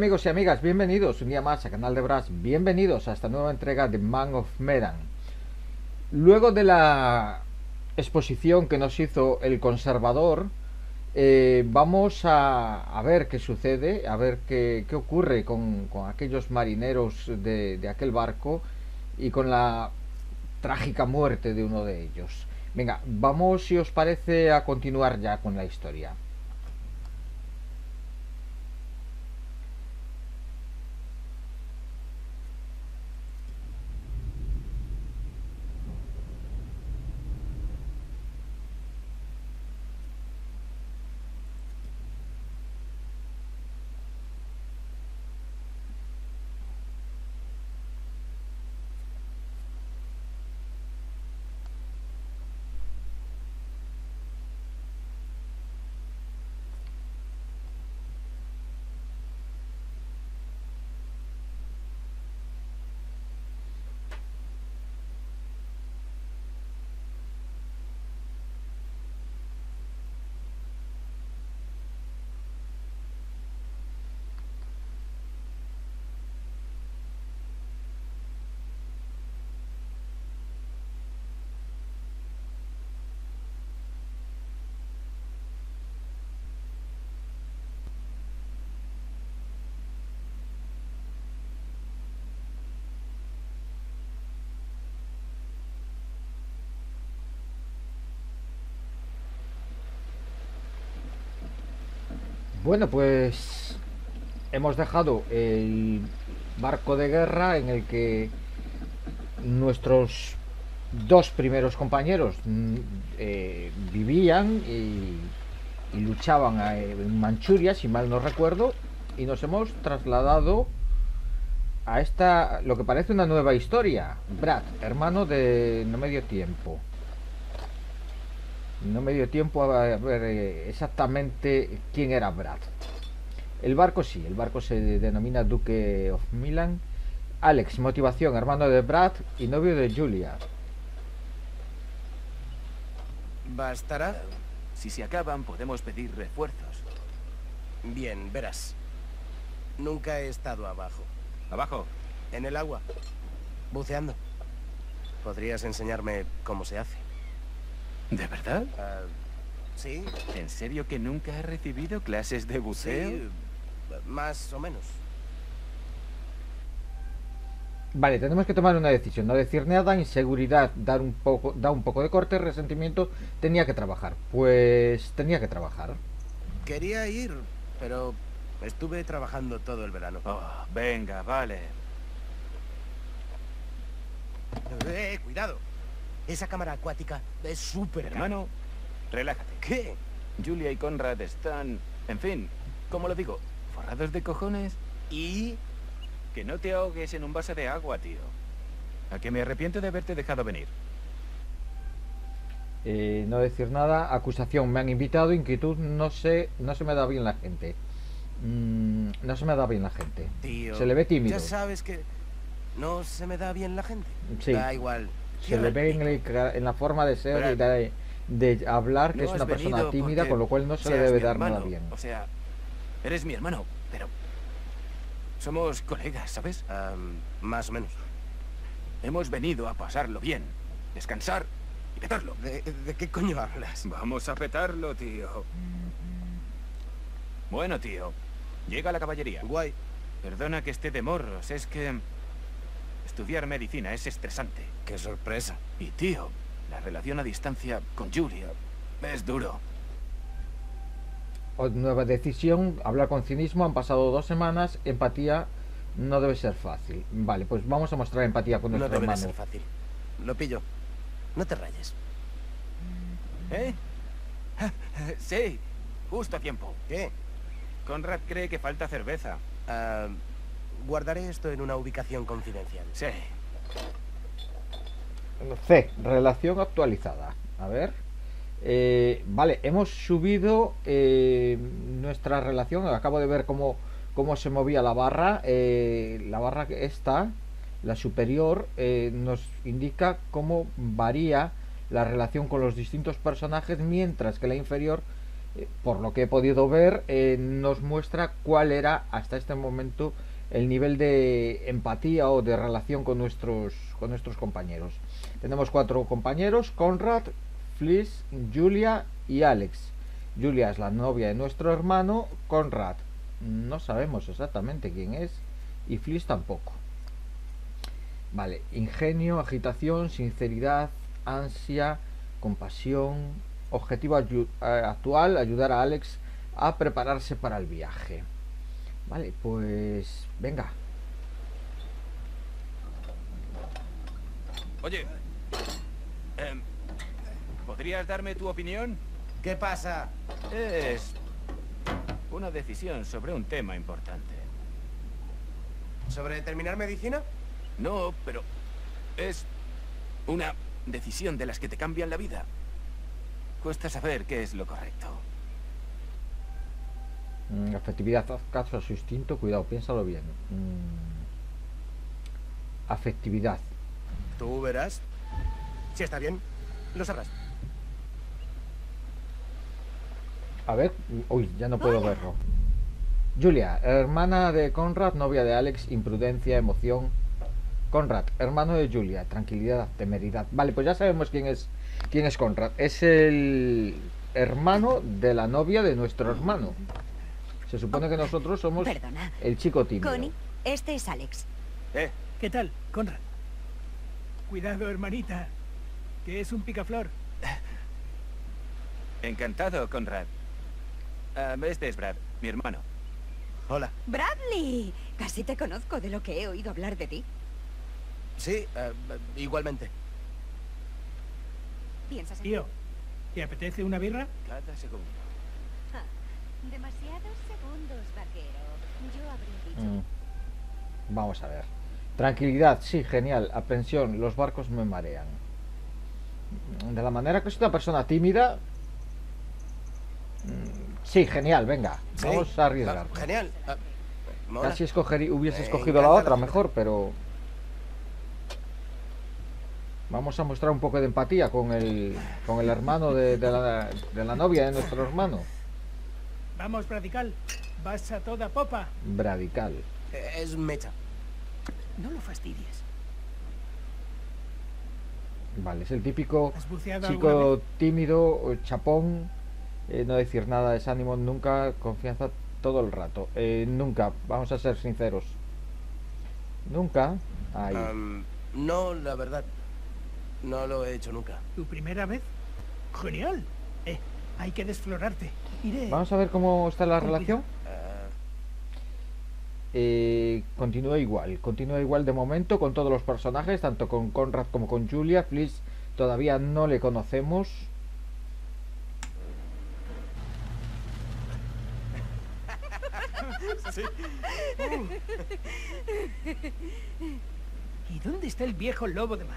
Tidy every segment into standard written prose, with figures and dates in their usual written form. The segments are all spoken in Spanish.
amigos y amigas, bienvenidos un día más a Canal de Brass, bienvenidos a esta nueva entrega de Man of Medan. Luego de la exposición que nos hizo el conservador, vamos a ver qué sucede, a ver qué ocurre con aquellos marineros de aquel barco y con la trágica muerte de uno de ellos. Venga, vamos, si os parece, a continuar ya con la historia. Bueno, pues hemos dejado el barco de guerra en el que nuestros dos primeros compañeros vivían y luchaban en Manchuria, si mal no recuerdo, y nos hemos trasladado a esta, lo que parece una nueva historia. Brad, hermano de No Me Dio Tiempo. No me dio tiempo a ver exactamente quién era Brad. El barco sí, el barco se denomina Duke of Milan. Alex, motivación, hermano de Brad y novio de Julia. ¿Bastará? Si se acaban, podemos pedir refuerzos. Bien, verás. Nunca he estado abajo. ¿Abajo? En el agua. Buceando. ¿Podrías enseñarme cómo se hace? ¿De verdad? ¿Sí? ¿En serio que nunca has recibido clases de buceo? Sí, más o menos. Vale, tenemos que tomar una decisión, no decir nada, inseguridad, da un poco de corte, resentimiento, tenía que trabajar. Pues tenía que trabajar. Quería ir, pero estuve trabajando todo el verano. Oh, venga, vale. Cuidado. Esa cámara acuática es súper cara. Hermano, relájate. ¿Qué? Julia y Conrad están, en fin, ¿cómo lo digo? ¿Forrados de cojones? ¿Y? Que no te ahogues en un vaso de agua, tío. A que me arrepiento de haberte dejado venir. No decir nada, acusación, me han invitado, inquietud, no se me da bien la gente. No se me da bien la gente. Tío, se le ve tímido. Ya sabes que no se me da bien la gente. Sí. Da igual. Se le ve en la forma de ser y de hablar que No es una has persona venido tímida, porque con lo cual no se le seas debe mi dar hermano. nada bien. O sea, eres mi hermano, pero somos colegas, ¿sabes? Más o menos. Hemos venido a pasarlo bien, descansar y petarlo. ¿De qué coño hablas? Vamos a petarlo, tío. Bueno, tío, llega la caballería. Guay. Perdona que esté de morros, es que estudiar medicina es estresante. Qué sorpresa. Y tío, la relación a distancia con Julia es duro. Nueva decisión, hablar con cinismo, han pasado 2 semanas, empatía no debe ser fácil. Vale, pues vamos a mostrar empatía con nuestro No debe de hermano. ser fácil. Lo pillo. No te rayes. ¿Eh? Sí, justo a tiempo. ¿Qué? Conrad cree que falta cerveza. Guardaré esto en una ubicación confidencial. Sí. C, relación actualizada. A ver. Vale, hemos subido nuestra relación. Acabo de ver cómo se movía la barra. La barra esta, la superior, nos indica cómo varía la relación con los distintos personajes, mientras que la inferior por lo que he podido ver, nos muestra cuál era hasta este momento el nivel de empatía o de relación con nuestros compañeros. Tenemos 4 compañeros: Conrad, Fliss, Julia y Alex. Julia es la novia de nuestro hermano. Conrad no sabemos exactamente quién es, y Fliss tampoco. Vale, ingenio, agitación, sinceridad, ansia, compasión. Objetivo actual: ayudar a Alex a prepararse para el viaje. Vale, pues venga. Oye, ¿podrías darme tu opinión? ¿Qué pasa? Es una decisión sobre un tema importante. ¿Sobre terminar medicina? No, pero es una decisión de las que te cambian la vida. Cuesta saber qué es lo correcto. Afectividad, haz caso a su instinto, cuidado, piénsalo bien. Afectividad. Tú verás. Si está bien, lo sabrás. A ver, uy, ya no puedo verlo. Julia, hermana de Conrad, novia de Alex, imprudencia, emoción. Conrad, hermano de Julia, tranquilidad, temeridad. Vale, pues ya sabemos quién es Conrad. Es el hermano de la novia de nuestro hermano. Se supone que nosotros somos el chico tímido. Connie, este es Alex. ¿Qué tal, Conrad? Cuidado, hermanita, que es un picaflor. Encantado, Conrad. Este es Brad, mi hermano. Hola. ¡Bradley! Casi te conozco de lo que he oído hablar de ti. Sí, igualmente. ¿Piensas en Tío, ¿te apetece una birra? Cada segundo. Demasiados segundos, vaquero. Yo habría dicho. Vamos a ver. Tranquilidad, sí, genial. Aprensión, los barcos me marean. De la manera que es una persona tímida. Sí, genial, venga. Sí, vamos a arriesgar. Genial. Mola. Casi hubiese Me escogido la encanta otra la- mejor, pero vamos a mostrar un poco de empatía con el hermano de la novia de nuestro hermano. Vamos, Radical. Vas a toda popa. Bradical. Es mecha. No lo fastidies. Vale, es el típico ¿Has buceado alguna chico vez? tímido, chapón, no decir nada, desánimo nunca, confianza todo el rato. Nunca, vamos a ser sinceros. Nunca. Ahí. No, la verdad. No lo he hecho nunca. ¿Tu primera vez? Genial. Hay que desflorarte. Iré. Vamos a ver cómo está la Con relación. Continúa igual de momento con todos los personajes, tanto con Conrad como con Julia. Fliss todavía no le conocemos. ¿Y dónde está el viejo lobo de mar?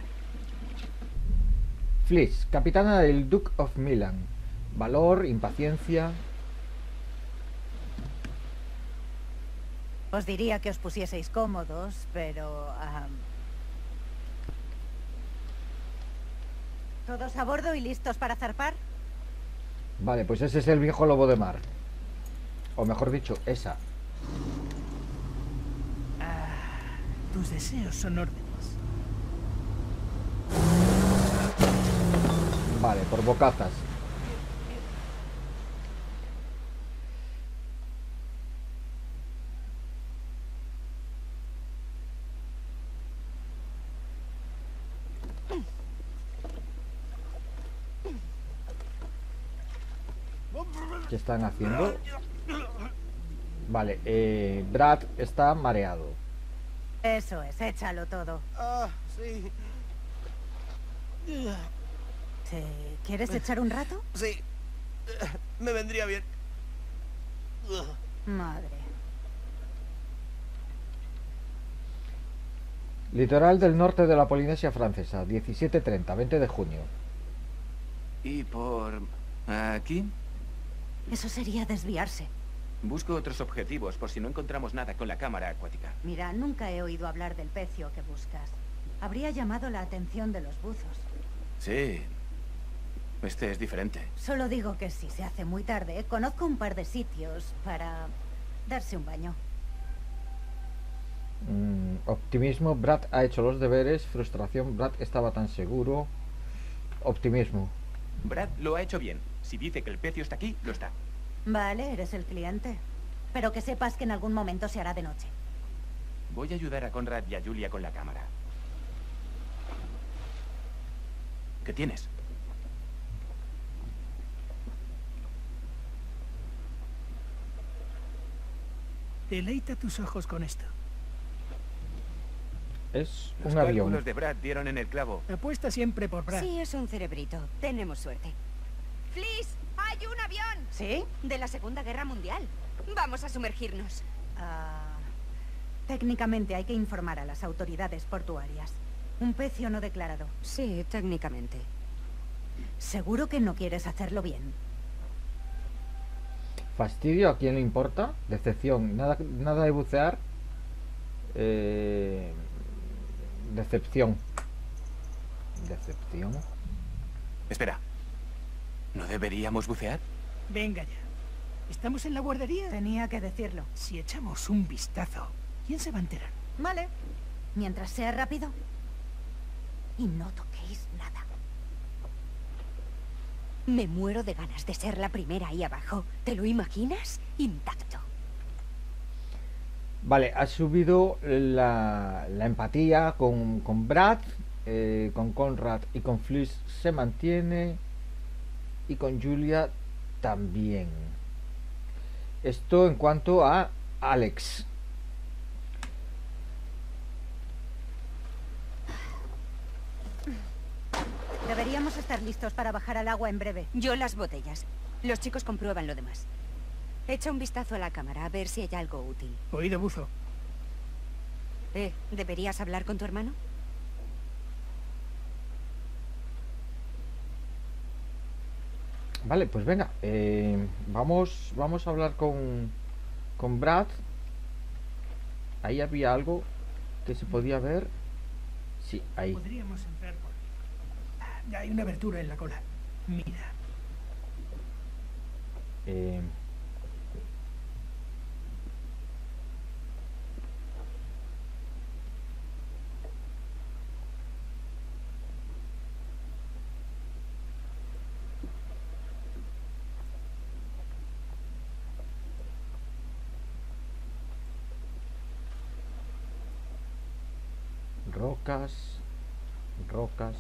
Fliss, capitana del Duke of Milan. Valor, impaciencia. Os diría que os pusieseis cómodos, pero... ¿Todos a bordo y listos para zarpar? Vale, pues ese es el viejo lobo de mar. O mejor dicho, esa. Tus deseos son órdenes. Vale, por bocazas. ¿Qué están haciendo? Vale, Brad está mareado. Eso es, échalo todo. Sí. ¿Quieres echar un rato? Sí. Me vendría bien. Madre. Litoral del norte de la Polinesia Francesa, 17:30, 20 de junio. ¿Y por aquí? Eso sería desviarse. Busco otros objetivos por si no encontramos nada con la cámara acuática. Mira, nunca he oído hablar del pecio que buscas. Habría llamado la atención de los buzos. Sí. Este es diferente. Solo digo que si se hace muy tarde, conozco un par de sitios para darse un baño. Optimismo, Brad ha hecho los deberes. Frustración, Brad estaba tan seguro. Optimismo. Brad lo ha hecho bien. Si dice que el precio está aquí, lo está. Vale, eres el cliente. Pero que sepas que en algún momento se hará de noche. Voy a ayudar a Conrad y a Julia con la cámara. ¿Qué tienes? Deleita tus ojos con esto. Es Los un avión. cálculos de Brad dieron en el clavo. Apuesta siempre por Brad. Sí, es un cerebrito. Tenemos suerte. ¡Fliss! ¡Hay un avión! ¿Sí? De la Segunda Guerra Mundial. Vamos a sumergirnos. Técnicamente hay que informar a las autoridades portuarias. Un pecio no declarado. Sí, técnicamente. ¿Seguro que no quieres hacerlo bien? Fastidio, ¿a quién le importa? Decepción, nada de bucear. Decepción. Decepción. Espera. ¿No deberíamos bucear? Venga ya. ¿Estamos en la guardería? Tenía que decirlo. Si echamos un vistazo, ¿quién se va a enterar? Vale. Mientras sea rápido. Y no toquéis nada. Me muero de ganas de ser la primera ahí abajo. ¿Te lo imaginas? Intacto. Vale, ha subido la empatía con Brad, con Conrad y con Fliss se mantiene, y con Julia también. Esto en cuanto a Alex. Deberíamos estar listos para bajar al agua en breve. Yo las botellas. Los chicos comprueban lo demás. Echa un vistazo a la cámara a ver si hay algo útil. Oído, buzo. ¿Deberías hablar con tu hermano? Vale, pues venga, vamos a hablar con Brad. Ahí había algo que se podía ver. Sí, ahí. Podríamos entrar por... Ya hay una abertura en la cola. Mira. Rocas, rocas,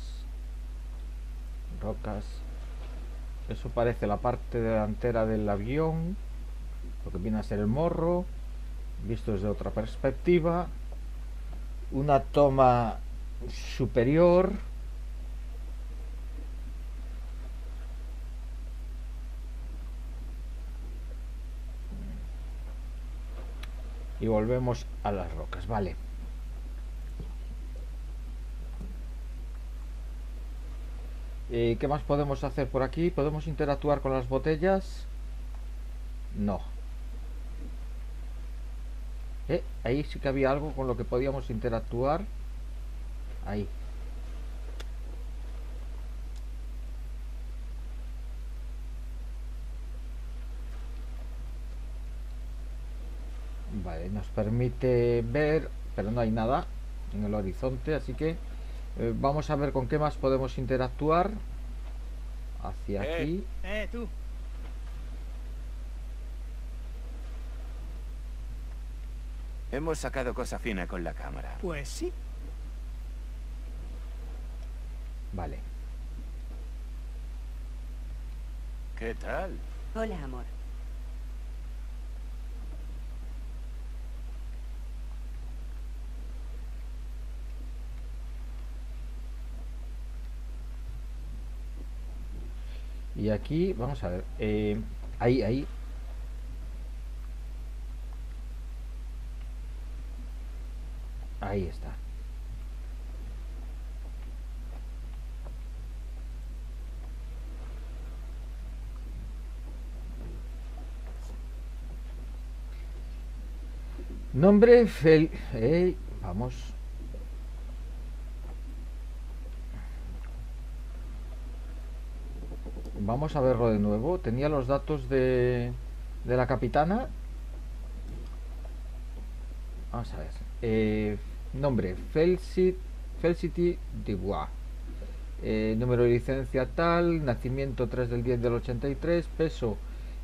rocas. Eso parece la parte delantera del avión, lo que viene a ser el morro, visto desde otra perspectiva. Una toma superior. Y volvemos a las rocas, vale. ¿Qué más podemos hacer por aquí? ¿Podemos interactuar con las botellas? No. Ahí sí que había algo con lo que podíamos interactuar. Ahí. Vale, nos permite ver, pero no hay nada en el horizonte, así que vamos a ver con qué más podemos interactuar. Hacia aquí. Tú. Hemos sacado cosa fina con la cámara. Pues sí. Vale. ¿Qué tal? Hola, amor. Y aquí, vamos a ver. Ahí. Ahí está. Nombre vamos. Vamos a verlo de nuevo. Tenía los datos de la capitana. Vamos a ver. Nombre, Felicity Dubois. Número de licencia tal. Nacimiento 3 del 10 del 83. Peso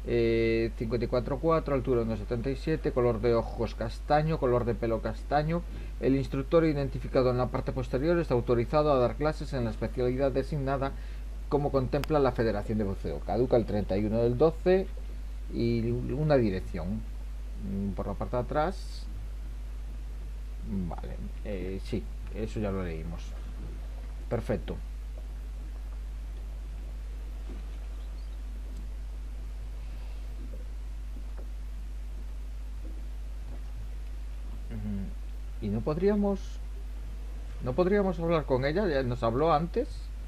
54,4. Altura 1,77. Color de ojos castaño. Color de pelo castaño. El instructor identificado en la parte posterior está autorizado a dar clases en la especialidad designada como contempla la Federación de Buceo. Caduca el 31 del 12 y una dirección por la parte de atrás. Vale, sí, eso ya lo leímos. Perfecto. Y no podríamos hablar con ella. Ya nos habló antes.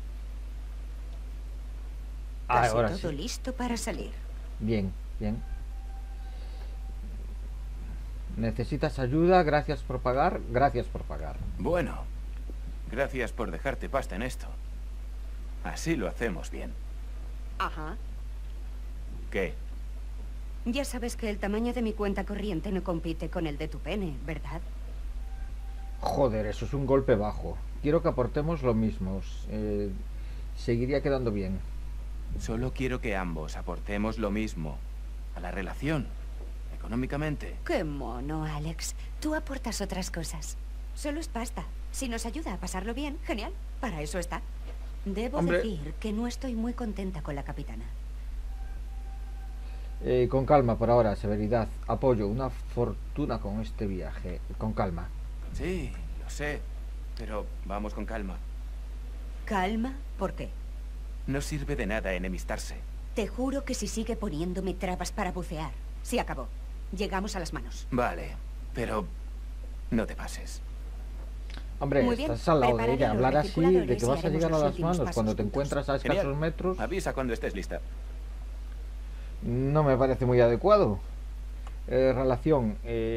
Casi Ahora todo sí. listo para salir. Bien, bien. ¿Necesitas ayuda? Gracias por pagar. Gracias por pagar. Bueno, gracias por dejarte pasta en esto. Así lo hacemos bien. Ajá. ¿Qué? Ya sabes que el tamaño de mi cuenta corriente no compite con el de tu pene, ¿verdad? Joder, eso es un golpe bajo. Quiero que aportemos lo mismo. Seguiría quedando bien. Solo quiero que ambos aportemos lo mismo a la relación, económicamente. Qué mono, Alex. Tú aportas otras cosas. Solo es pasta. Si nos ayuda a pasarlo bien, genial. Para eso está. Debo Hombre. decir que no estoy muy contenta con la capitana. Con calma por ahora, severidad. Apoyo, una fortuna con este viaje. Con calma. Sí, lo sé, pero vamos con calma. ¿Calma? ¿Por qué? No sirve de nada enemistarse. Te juro que si sigue poniéndome trabas para bucear, se acabó. Llegamos a las manos. Vale, pero no te pases. Hombre, Muy bien, estás al lado de prepararé ella. los Hablar así de refrigeradores que y vas a haremos llegar a los las últimos manos pasos cuando te juntos. encuentras a escasos Genial. metros. Avisa cuando estés lista. No me parece muy adecuado. Relación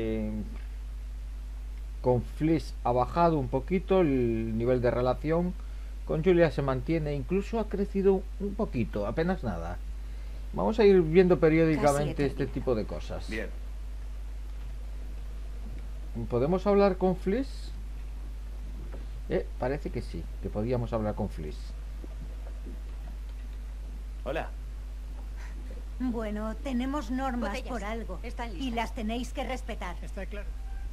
con Fliss ha bajado un poquito el nivel de relación. Con Julia se mantiene, incluso ha crecido un poquito, apenas nada. Vamos a ir viendo periódicamente Casi he este tipo de cosas. Bien. ¿Podemos hablar con Fliss? Parece que sí, que podíamos hablar con Fliss. Hola. Bueno, tenemos normas Botellas. por algo. Están Y listas. las tenéis que respetar. Está claro.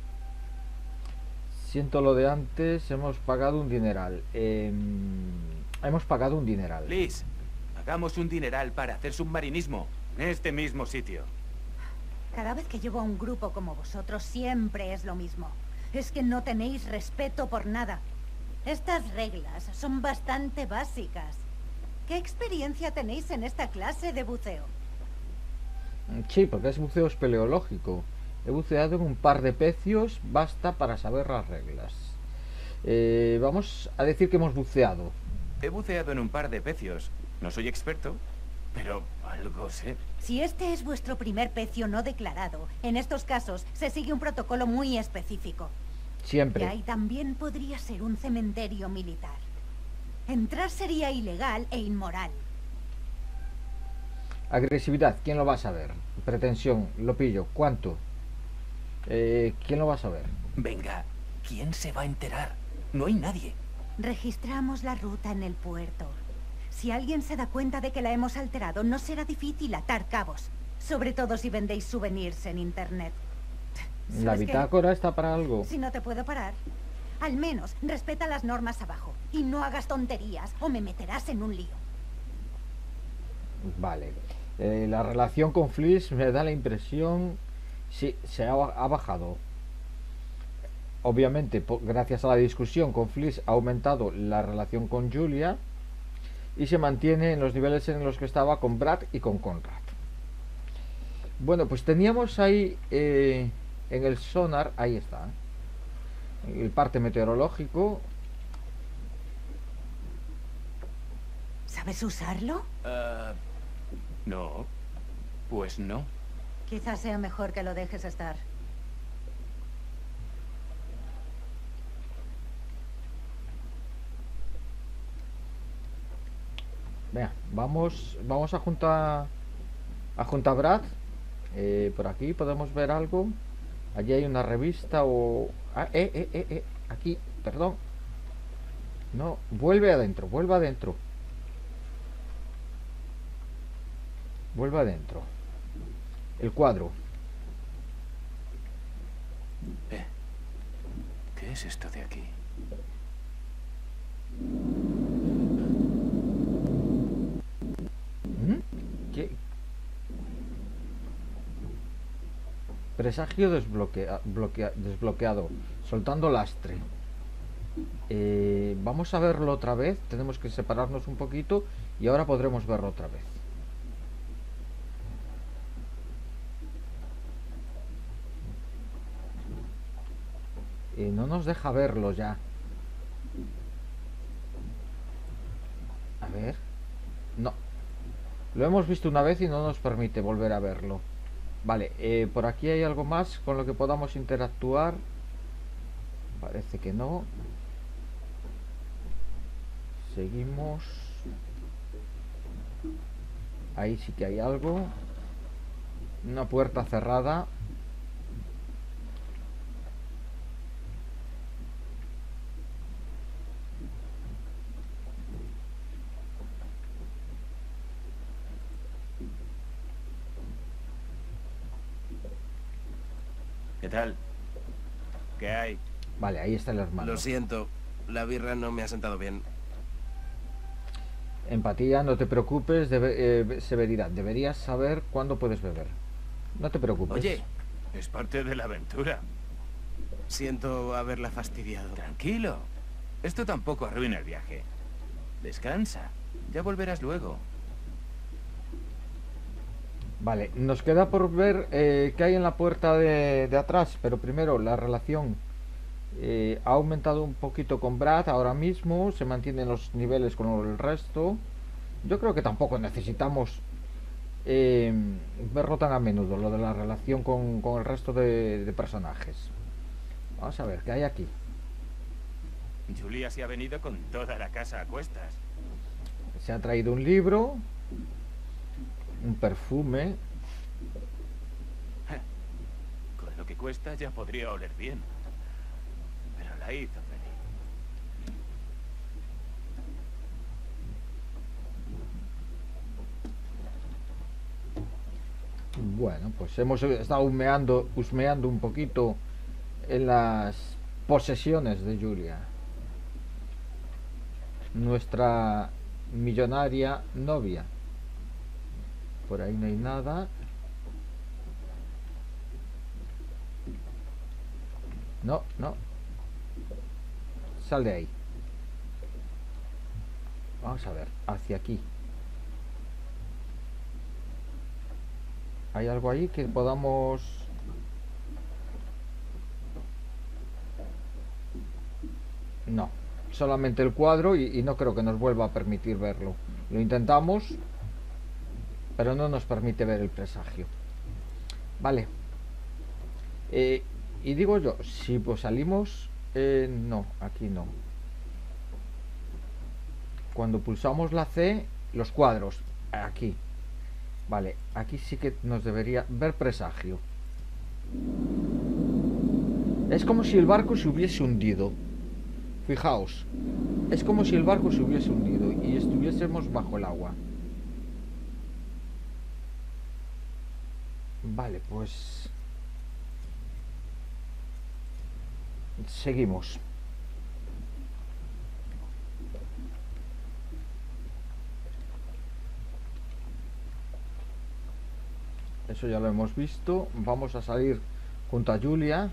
Siento lo de antes, hemos pagado un dineral. Hemos pagado un dineral. Liz, hagamos un dineral para hacer submarinismo en este mismo sitio. Cada vez que llevo a un grupo como vosotros siempre es lo mismo. Es que no tenéis respeto por nada. Estas reglas son bastante básicas. ¿Qué experiencia tenéis en esta clase de buceo? Sí, porque es buceo espeleológico. He buceado en un par de pecios, basta para saber las reglas. Vamos a decir que hemos buceado. He buceado en un par de pecios. No soy experto, pero algo sé. Si este es vuestro primer pecio no declarado, en estos casos se sigue un protocolo muy específico. Siempre. Y ahí también podría ser un cementerio militar. Entrar sería ilegal e inmoral. Agresividad, ¿quién lo va a saber? Pretensión, lo pillo. ¿Cuánto? ¿Quién lo va a saber? Venga, ¿quién se va a enterar? No hay nadie. Registramos la ruta en el puerto. Si alguien se da cuenta de que la hemos alterado, no será difícil atar cabos. Sobre todo si vendéis souvenirs en internet. ¿La ¿Sabes qué? bitácora está para algo? Si no te puedo parar, al menos respeta las normas abajo. Y no hagas tonterías o me meterás en un lío. Vale. La relación con Fliss me da la impresión... Sí, ha bajado. Obviamente, gracias a la discusión con Fliss ha aumentado la relación con Julia y se mantiene en los niveles en los que estaba con Brad y con Conrad. Bueno, pues teníamos ahí en el sonar, ahí está, el parte meteorológico. ¿Sabes usarlo? No. Pues no. Quizás sea mejor que lo dejes estar. Venga, vamos a juntar Brad. Por aquí podemos ver algo. Allí hay una revista o... Ah, aquí, perdón. No, vuelve adentro, vuelve adentro. Vuelve adentro. El cuadro. ¿Qué es esto de aquí? ¿Qué? Presagio desbloqueado. Soltando lastre. Vamos a verlo otra vez. Tenemos que separarnos un poquito y ahora podremos verlo otra vez. No nos deja verlo ya. A ver. No. Lo hemos visto una vez y no nos permite volver a verlo. Vale, por aquí hay algo más con lo que podamos interactuar. Parece que no. Seguimos. Ahí sí que hay algo. Una puerta cerrada. ¿Qué tal? ¿Qué hay? Vale, ahí está el hermano. Lo siento, la birra no me ha sentado bien. Empatía, no te preocupes. Severidad, deberías saber cuándo puedes beber. No te preocupes. Oye, es parte de la aventura. Siento haberla fastidiado. Tranquilo. Esto tampoco arruina el viaje. Descansa. Ya volverás luego. Vale, nos queda por ver qué hay en la puerta de atrás. Pero primero, la relación ha aumentado un poquito con Brad ahora mismo. Se mantienen los niveles con el resto. Yo creo que tampoco necesitamos verlo tan a menudo, lo de la relación con el resto de personajes. Vamos a ver, ¿qué hay aquí? Julia se ha venido con toda la casa a cuestas. Se ha traído un libro, un perfume. Con lo que cuesta ya podría oler bien. Pero la hizo feliz. Bueno, pues hemos estado husmeando un poquito en las posesiones de Julia, nuestra millonaria novia. Por ahí no hay nada. No, no. Sal de ahí. Vamos a ver, hacia aquí. ¿Hay algo ahí que podamos...? No, solamente el cuadro y no creo que nos vuelva a permitir verlo. Lo intentamos, pero no nos permite ver el presagio. Vale. Y digo yo, si pues salimos... no, aquí no. Cuando pulsamos la C, los cuadros, aquí. Vale, aquí sí que nos debería ver presagio. Es como si el barco se hubiese hundido. Fijaos, es como si el barco se hubiese hundido y estuviésemos bajo el agua. Vale, pues... seguimos. Eso ya lo hemos visto. Vamos a salir junto a Julia.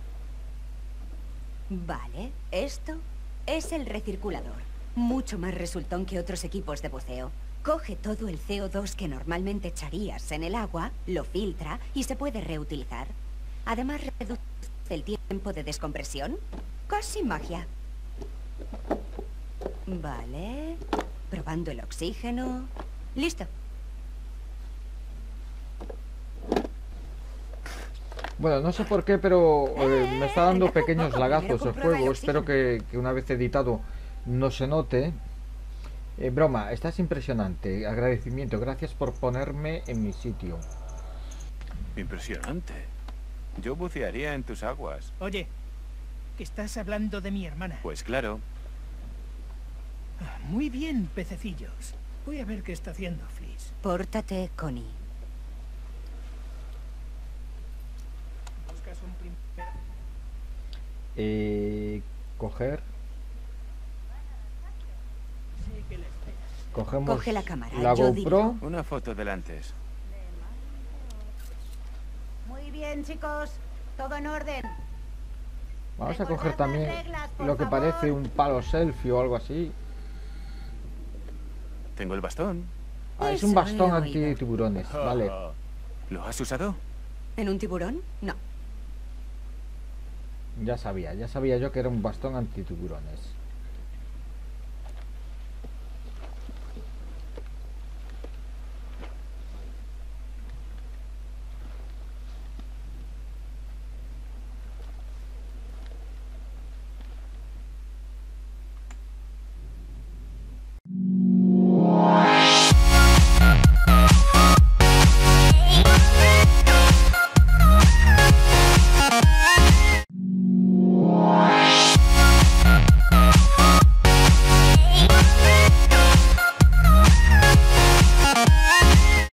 Vale, esto es el recirculador. Mucho más resultón que otros equipos de buceo. Coge todo el CO2 que normalmente echarías en el agua, lo filtra y se puede reutilizar. Además, reduce el tiempo de descompresión. Casi magia. Vale. Probando el oxígeno. Listo. Bueno, no sé por qué, pero me está dando pequeños lagazos el comprueba el juego. Espero oxígeno. que una vez editado no se note. Broma, estás impresionante. Agradecimiento, gracias por ponerme en mi sitio. Impresionante. Yo bucearía en tus aguas. Oye, que estás hablando de mi hermana. Pues claro. Muy bien, pececillos. Voy a ver qué está haciendo Fliss. Pórtate, Connie. ¿Buscas un primer... Coger. Sí que le esperas. Cogemos Coge la cámara, la yo GoPro. Una foto del antes. Muy bien, chicos. Todo en orden. Vamos a Recordad coger las también reglas, por lo que favor. parece un palo selfie o algo así. Tengo el bastón. Ah, es Eso un bastón he oído. anti-tiburones. Vale. ¿Lo has usado? ¿En un tiburón? No. Ya sabía yo que era un bastón anti-tiburones.